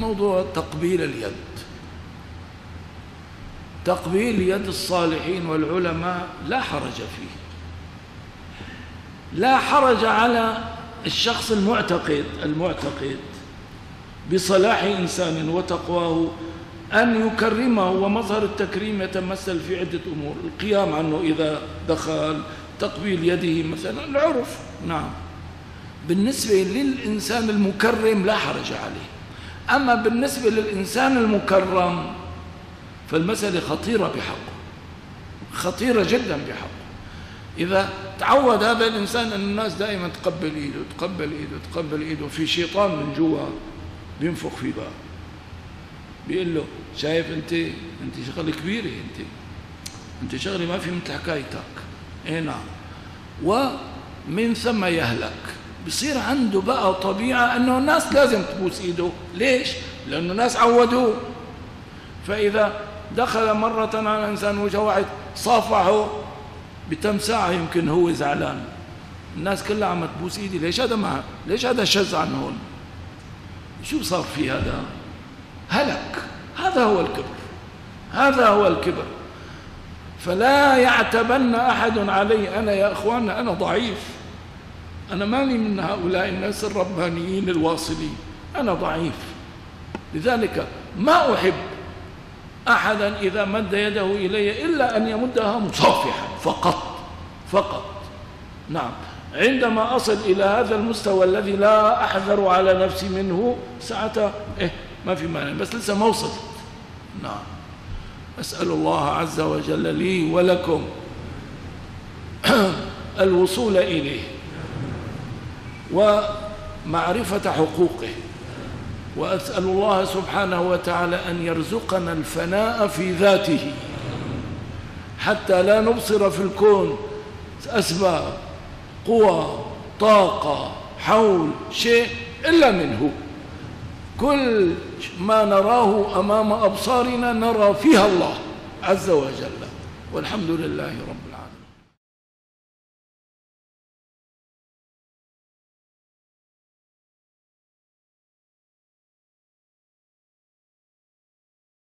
موضوع تقبيل اليد. تقبيل يد الصالحين والعلماء لا حرج فيه، لا حرج على الشخص المعتقد بصلاح إنسان وتقواه أن يكرمه، ومظهر التكريم يتمثل في عدة أمور: القيام عنه إذا دخل، تقبيل يده مثلا، العرف. نعم، بالنسبة للإنسان المكرم لا حرج عليه. أما بالنسبة للإنسان المكرم فالمسألة خطيرة بحقه، خطيرة جدا بحقه. إذا تعود هذا الإنسان أن الناس دائما تقبل إيده تقبل إيده تقبل إيده، في شيطان من جوا بينفخ في بقى بيقول له: شايف أنت شغلة كبيرة، أنت شغلة ما في مثل حكايتك. إيه نعم. ومن ثم يهلك، بصير عنده بقى طبيعة أنه الناس لازم تبوس إيده. ليش؟ لأنه الناس عودوه. فإذا دخل مرة على إنسان وجه واحد صافحه، بتم ساعة يمكن هو زعلان، الناس كلها عم تبوس إيدي، ليش هذا شز عن هون؟ شو صار في هذا؟ هلك. هذا هو الكبر. فلا يعتبن أحد علي. أنا يا أخواننا أنا ضعيف، أنا مالي من هؤلاء الناس الربانيين الواصلين، أنا ضعيف. لذلك ما أحب أحدا إذا مد يده إلي إلا أن يمدها مصافحا فقط. نعم، عندما أصل إلى هذا المستوى الذي لا أحذر على نفسي منه ساعتها ما في مانع، بس لسه ما وصلت. نعم. أسأل الله عز وجل لي ولكم الوصول إليه ومعرفة حقوقه، وأسأل الله سبحانه وتعالى أن يرزقنا الفناء في ذاته حتى لا نبصر في الكون أسباب، قوى، طاقة، حول، شيء إلا منه. كل ما نراه أمام أبصارنا نرى فيها الله عز وجل، والحمد لله رب العالمين.